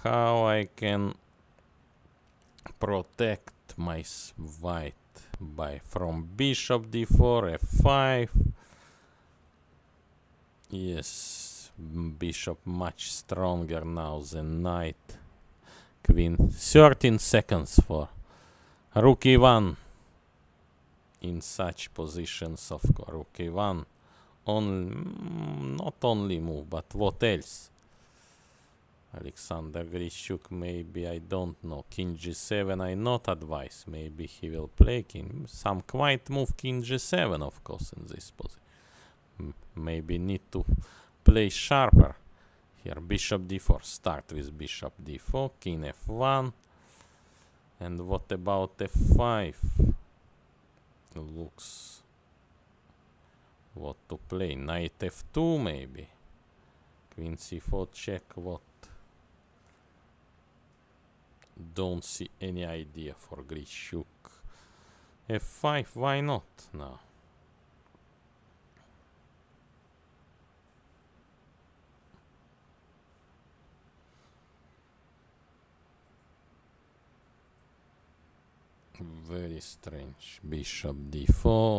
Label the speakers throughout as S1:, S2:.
S1: how I can protect my white by from bishop d4, f5. Yes, bishop much stronger now than knight. Queen 13 seconds for rook e1. In such positions of rook e1, not only move, but what else? Alexander Grishuk, maybe, I don't know. King g7, I not advise. Maybe he will play king. Some quite move king g7, of course, in this position. Maybe need to play sharper. Here, bishop d4. Start with bishop d4, king f1. And what about f5? Looks what to play. Knight f2 maybe. Queen c4 check. What? Don't see any idea for Grishuk. f5, why not now? Very strange. Bishop d4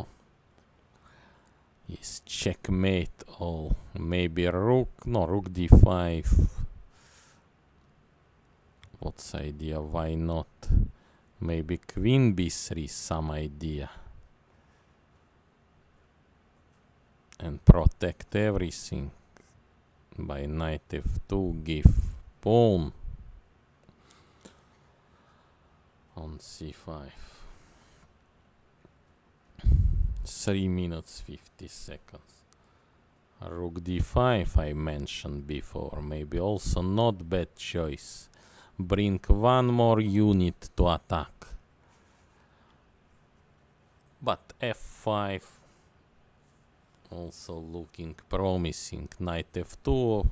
S1: is checkmate. Or maybe rook. No, rook d5. What's idea? Why not? Maybe queen b3. Some idea. And protect everything by knight f2. Give pawn on c5. 3 minutes 50 seconds. Rook d5 I mentioned before. Maybe also not bad choice. Bring one more unit to attack. But f5 also looking promising. Knight f2,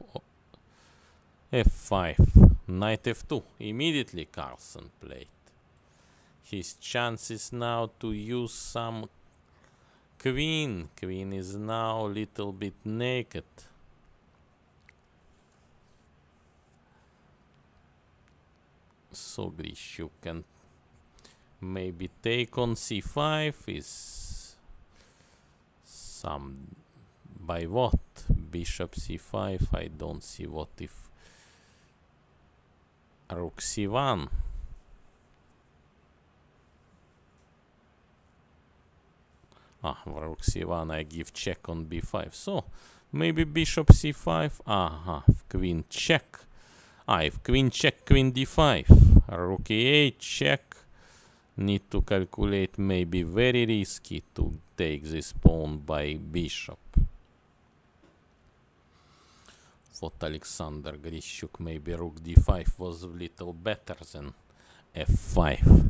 S1: f5, knight f2. Immediately Carlsen played. His chances now to use some queen. Queen is now a little bit naked. So Grishuk can maybe take on c5 is some by what? Bishop c5. I don't see what if rook c1. Rook c1 I give check on b5. So maybe bishop c5. Queen check. If queen check, queen d5. Rook e8 check. Need to calculate, maybe very risky to take this pawn by bishop. What Alexander Grishuk, maybe rook d5 was a little better than f5.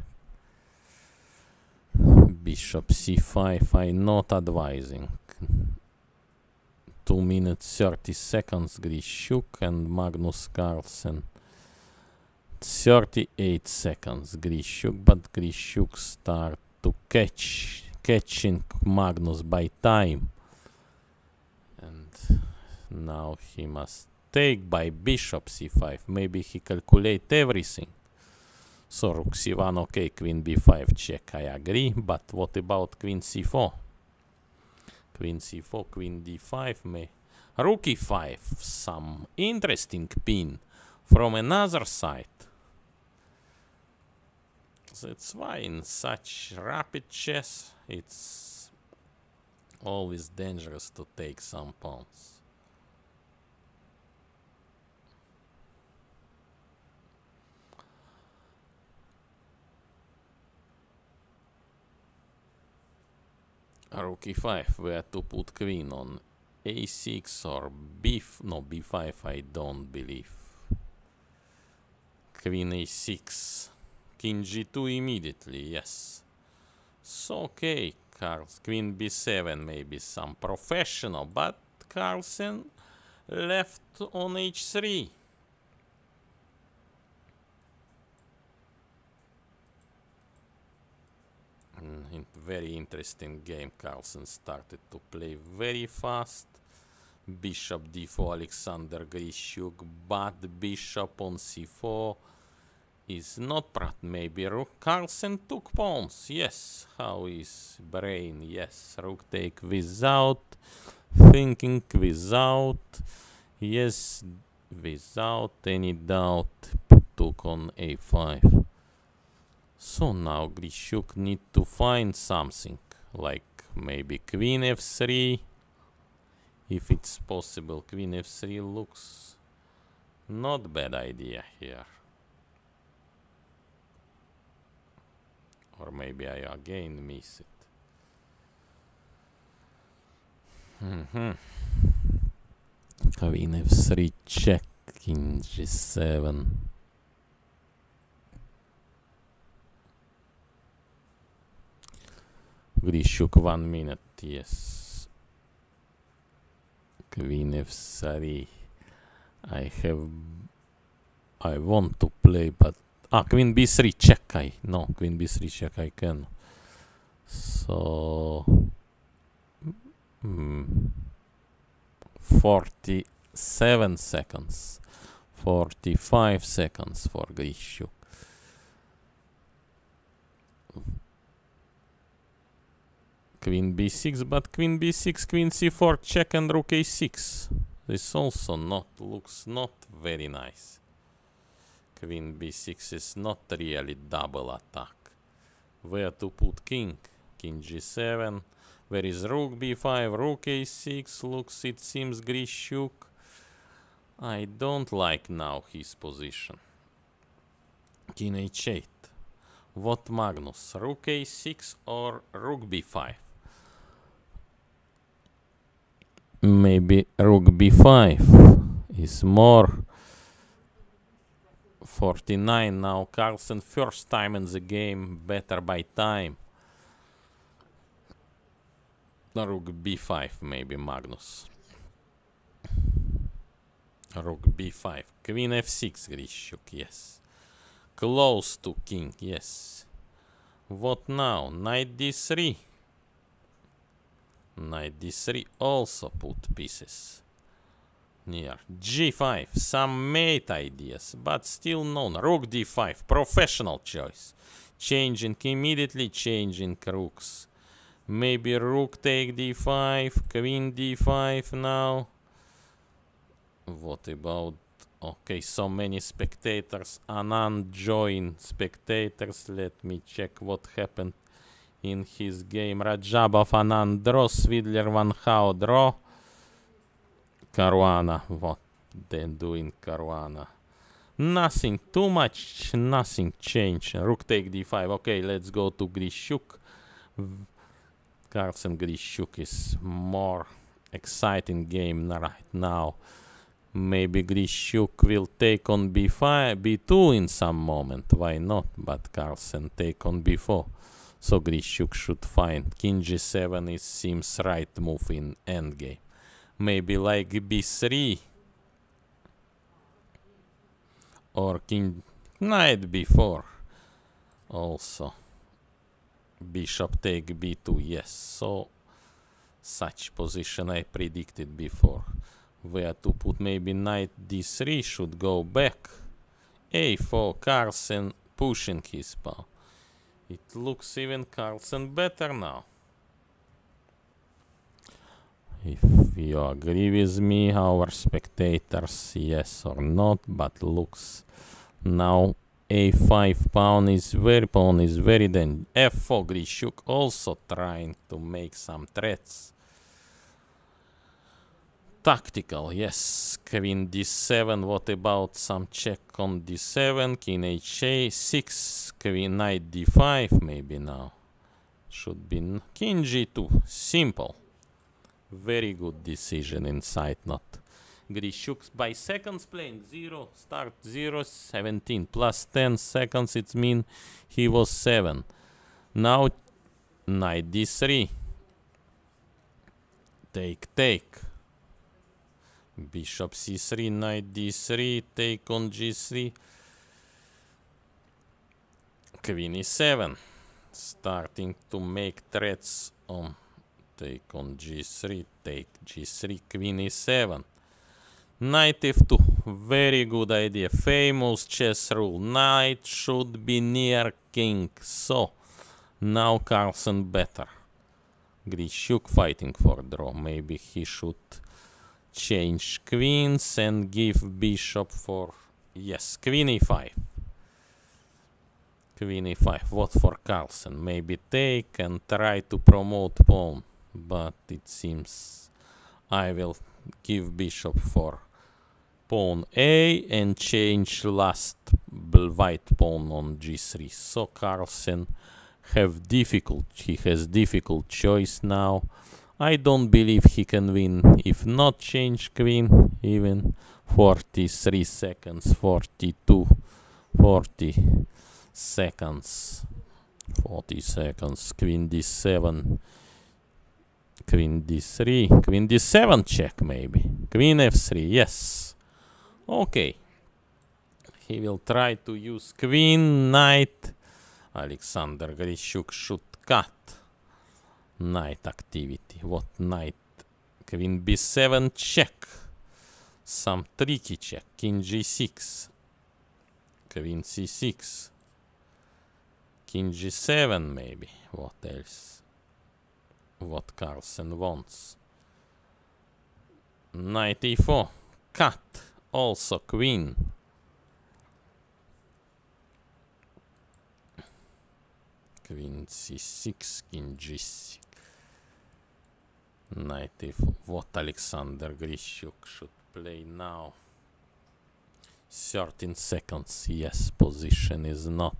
S1: Bishop c5 I not advising. 2 minutes 30 seconds Grishuk and Magnus Carlsen. 38 seconds Grishuk, but Grishuk start to catching Magnus by time. And now he must take by bishop c5. Maybe he calculate everything. So rook c1, okay, queen b5 check, I agree. But what about queen c4? Queen c4, queen d5, may rook e5, some interesting pin from another side. That's why in such rapid chess it's always dangerous to take some pawns. Rook e5, where to put queen on a6 or b5 I don't believe. Queen a6, king g2 immediately, yes. So okay, queen b7 maybe some professional, but Carlsen left on h3. Very interesting game. Carlsen started to play very fast. Bishop d4, Alexander Grishuk, but bishop on c4 is not prat. Maybe rook. Carlsen took pawns. Yes. How is brain? Yes. Rook take without thinking, without. Yes. Without any doubt. Took on a5. So now Grishuk need to find something. Like maybe queen f3. If it's possible, queen f3 looks not bad idea here. Or maybe I again miss it. Queen f3 check, king g7. Grishuk 1 minute, yes. Queen f3. I want to play, but queen b3 check. No, queen b3 check I can. So 47 seconds, 45 seconds for Grishuk. Queen b6, but queen b6, queen c4 check and rook a6. This also looks not very nice. Queen b6 is not really double attack. Where to put king? King g7. Where is rook b5? Rook a6. Looks, it seems, Grishuk. I don't like now his position. King h8. What Magnus? Rook a6 or rook b5? Maybe rook b5 is more. 49 now. Carlsen first time in the game, better by time. Rook b5 maybe Magnus. Rook b5. Queen f6 Grishuk, yes. Close to king, yes. What now? Knight d3. Knight d3 also put pieces near. g5, some mate ideas, but still known. Rook d5, professional choice. Changing immediately, changing rooks. Maybe rook take d5, queen d5 now. What about... Okay, so many spectators. Anand join spectators. Let me check what happened in his game. Rajabov Anand draw, Svidler Van Hao draw. Caruana, what they do in Caruana? Nothing too much, nothing changed. Rook take d5. Okay, let's go to Grishuk. Carlsen Grishuk is more exciting game right now. Maybe Grishuk will take on b5, b2 in some moment. Why not? But Carlsen take on b4. So Grishuk should find king g7 is seems right move in endgame. Maybe like b3 or king knight b4 also. Bishop take b2, yes. So such position I predicted before. Where to put maybe knight d3 should go back. a4, Carlsen pushing his pawn. It looks even Carlsen better now. If you agree with me, our spectators, yes or not, but looks now a5 pawn is very then f4 Grishuk also trying to make some threats. Tactical, yes. Queen d7, what about some check on d7, king h6, queen knight d5 maybe now. Should be king g2, simple. Very good decision inside not. Grishuk by seconds playing 0, start 0, 17 plus 10 seconds, it means he was 7. Now knight d3. Take. Bishop c3, knight d3, take on g3. Queen e7. Starting to make threats on take on g3, take g3, queen e7. Knight f2, very good idea, famous chess rule, knight should be near king, so now Carlsen better. Grishuk fighting for draw, maybe he should change queens and give bishop for, yes, queen e5. Queen e5, what for Carlsen? Maybe take and try to promote pawn, but it seems I will give bishop for pawn a and change last white pawn on g3. So Carlsen he has difficult choice now. I don't believe he can win if not change queen. Even 43 seconds, 42, 40 seconds, 40 seconds, queen d7, queen d3, queen d7 check maybe, queen f3, yes. Okay, he will try to use queen, knight. Alexander Grishuk should cut knight activity. What knight? Queen b7 check. Some tricky check. King g6. Queen c6. King g7 maybe. What else? What Carlsen wants. Knight e4. Cut. Also queen. Queen c6, king g6. Knight f4. What Alexander Grishuk should play now? 13 seconds. Yes, position is not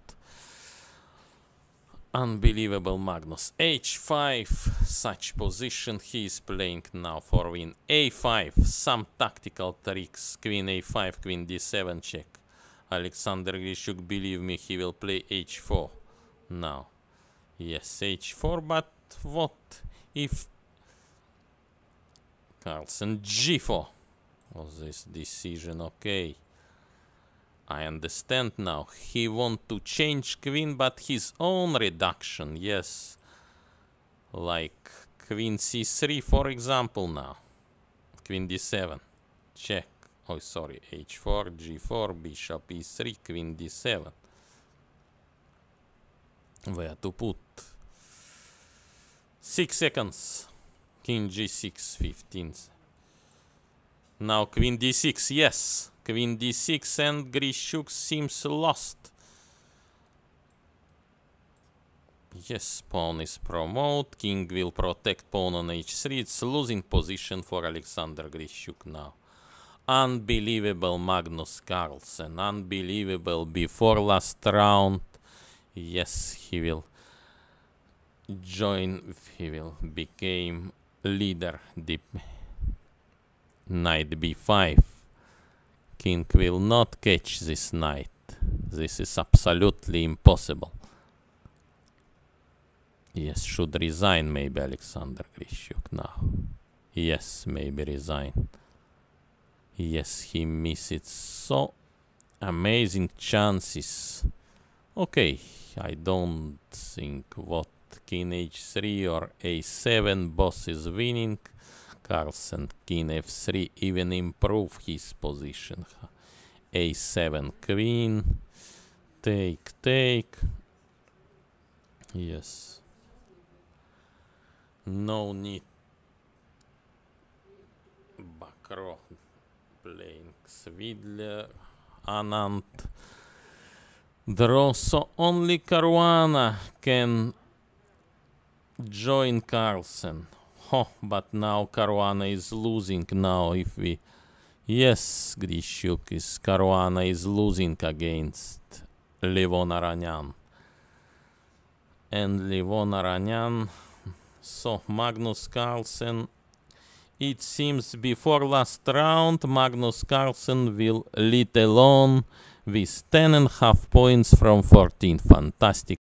S1: unbelievable. Magnus h5. Such position he is playing now for win. a5. Some tactical tricks. Queen a5, queen d7 check. Alexander Grishuk, believe me, he will play h4 now. Yes, h4, but what if Carlsen g4? Was this decision okay? I understand now. He want to change queen, but his own reduction, yes. Like queen c3, for example, now. Queen d7, check. Oh, sorry, h4, g4, bishop e3, queen d7. Where to put? 6 seconds. King g6, 15. Now queen d6, yes. Queen d6 and Grishuk seems lost. Yes, pawn is promote. King will protect pawn on h3. It's losing position for Alexander Grishuk now. Unbelievable Magnus Carlsen. Unbelievable before last round. Yes, he will became leader. Knight b5. King will not catch this knight. This is absolutely impossible. Yes, should resign maybe Alexander Grishuk now. Yes, maybe resign. Yes, he misses so amazing chances. Okay, I don't think what king h3 or a7 boss is winning. Carlsen king f3 even improve his position. a7 queen, take. Yes. No need. Bakro playing Svidler, Anand. Draw, so only Caruana can join Carlsen. Oh, but now Caruana is losing now if we... Yes, Grishuk is... Caruana is losing against Levon Aranyan. And Levon Aranyan... So, Magnus Carlsen... It seems before last round, Magnus Carlsen will lead alone with 10.5 points from 14. Fantastic